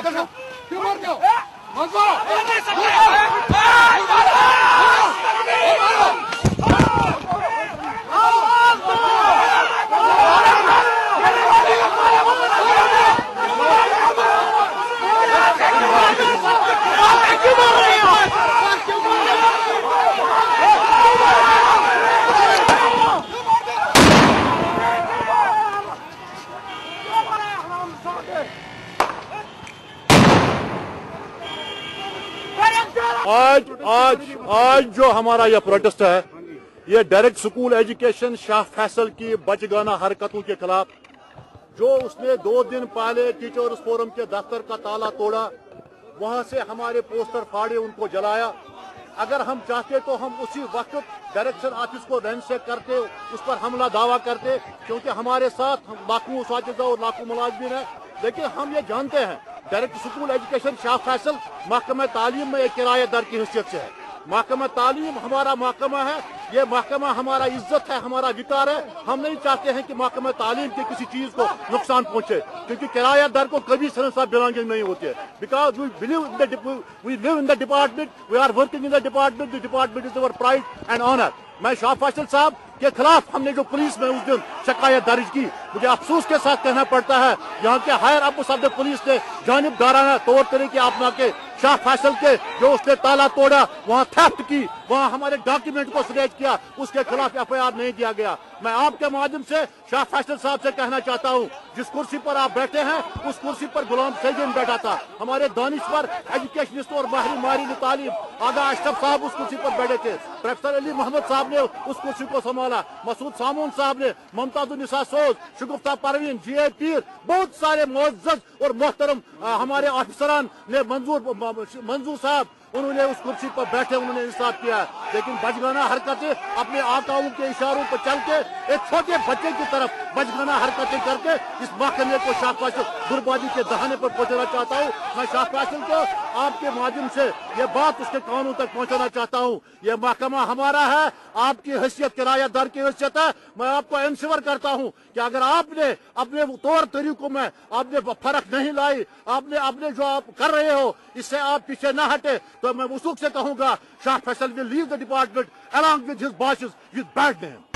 आज जो हमारा यह प्रोटेस्ट है, ये direct school education Shah Faisal की बचगाना हरकतों के खिलाफ, जो उसने 2 दिन पहले टीचर्स फोरम के दफ्तर का ताला तोड़ा, वहां से हमारे पोस्टर फाड़े, उनको जलाया। अगर हम चाहते तो हम उसी वक्त डायरेक्शन ऑफिस को रैंसैक करते, उस पर हमला दावा करते, क्योंकि हमारे साथ लाखों उसातिज़ा और लाखों मुलाजिमीन है। लेकिन हम ये जानते हैं direct school education Shah Faisal महकमा तालीम में एक किराएदार की हैसियत से है। महकमा तालीम हमारा महकमा है, ये महकमा हमारा इज्जत है, हमारा विकार है। हम नहीं चाहते हैं कि महकमा तालीम की किसी चीज को नुकसान पहुंचे, क्योंकि किराएदार को कभी सेंस ऑफ बिलोंगिंग नहीं होती है। Because we live in the department, we are working in the department is our pride and honour. मैं शाह फैसल साहब के खिलाफ हमने जो पुलिस में उस दिन शिकायत दर्ज की, मुझे अफसोस के साथ कहना पड़ता है, यहाँ के हायर ऑफिसर ऑफ पुलिस ने जानिबदाराना तौर तरीके अपना के शाह फैसल के जो उसने ताला तोड़ा, वहाँ थेफ्ट की, वहाँ हमारे डॉक्यूमेंट को स्नेच किया, उसके खिलाफ FIR नहीं दिया गया। मैं आपके माध्यम से शाह फैसल साहब से कहना चाहता हूँ, जिस कुर्सी पर आप बैठे हैं उस कुर्सी पर गुलाम सैयद बैठा था, हमारे दानिश्वर एजुकेशनिस्ट और माहिर तालीम आगा अशरफ साहब उस कुर्सी पर बैठे थे, प्रोफेसर अली मोहम्मद साहब ने उस कुर्सी को संभाला, मसूद सामून साहब ने, मुमताजुन्निसा सोज, शगुफ्ता परवीन, GA पीर, बहुत सारे मुअज़्ज़ज़ और मोहतरम हमारे ऑफिसरान ने, मंजूर साहब, उन्होंने उस कुर्सी पर बैठे, उन्होंने इंसाफ किया। लेकिन बचगाना हरकतें अपने आकाओं के इशारों पर चल के एक छोटे बच्चे की तरफ बचगाना हरकतें करके इस महकमे को शाह फैसल दुर्बादी के दहाने पर पहुंचाना चाहता हूँ। मैं शाह फैसल को आपके माध्यम से ये बात उसके कानों तक पहुंचाना चाहता हूँ, ये महकमा हमारा है, आपकी हैसियत किराएदार की हैसियत है। मैं आपको इंश्योर करता हूँ कि अगर आपने अपने तौर तरीकों में आपने फर्क नहीं लाई, आपने जो आप कर रहे हो इससे आप पीछे न हटे, तो मैं वसूख से कहूंगा Shah Faisal will leave the department along with his bosses with bad name.